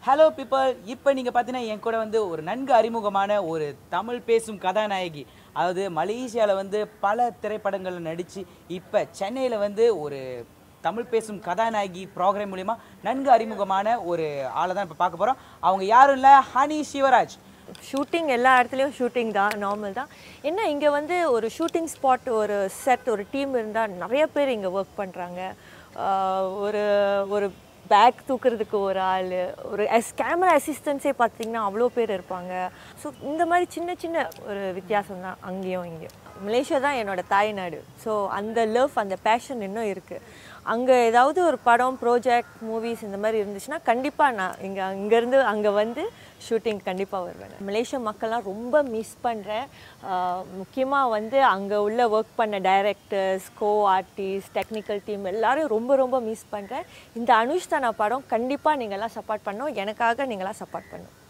Hello people, இப்போ நீங்கள் பார்த்தீங்கன்னா என் கூட வந்து ஒரு நன்கு அறிமுகமான ஒரு தமிழ் பேசும் கதாநாயகி. அதாவது மலேசியாவில் வந்து பல திரைப்படங்களில் நடித்து இப்போ சென்னையில் வந்து ஒரு தமிழ் பேசும் கதாநாயகி ப்ரோக்ராம் மூலிமா நன்கு அறிமுகமான ஒரு ஆளை தான் இப்போ பார்க்க போகிறோம். அவங்க யாரும் இல்லை, ஹனி சிவராஜ். ஷூட்டிங் எல்லா இடத்துலையும் ஷூட்டிங் தான், நார்மல் தான். என்ன இங்கே வந்து ஒரு ஷூட்டிங் ஸ்பாட், ஒரு செட், ஒரு டீம் இருந்தால் நிறைய பேர் இங்கே ஒர்க் பண்ணுறாங்க. ஒரு ஒரு பேக் தூக்குறதுக்கு ஒரு ஆள், ஒரு கேமரா அசிஸ்டன்ஸே பார்த்திங்கன்னா அவ்வளோ பேர் இருப்பாங்க. ஸோ இந்த மாதிரி சின்ன சின்ன ஒரு வித்தியாசம் தான் அங்கேயும் இங்கேயும். மலேசியா தான் என்னோடய தாய்நாடு. ஸோ அந்த லவ், அந்த பேஷன் இன்னும் இருக்குது. அங்கே ஏதாவது ஒரு படம், ப்ராஜெக்ட், மூவிஸ் இந்த மாதிரி இருந்துச்சுன்னா கண்டிப்பாக நான் இங்கேருந்து அங்கே வந்து ஷூட்டிங் கண்டிப்பாக வருவேன். மலேசியா மக்கள்லாம் ரொம்ப மிஸ் பண்ணுறேன். முக்கியமாக வந்து அங்கே உள்ள ஒர்க் பண்ண directors, co artist, technical team எல்லோரும் ரொம்ப மிஸ் பண்ணுறேன். இந்த அனுஷ்தானா படம் கண்டிப்பாக நீங்கள்லாம் சப்போர்ட் பண்ணணும். எனக்காக நீங்களாம் சப்போர்ட் பண்ணணும்.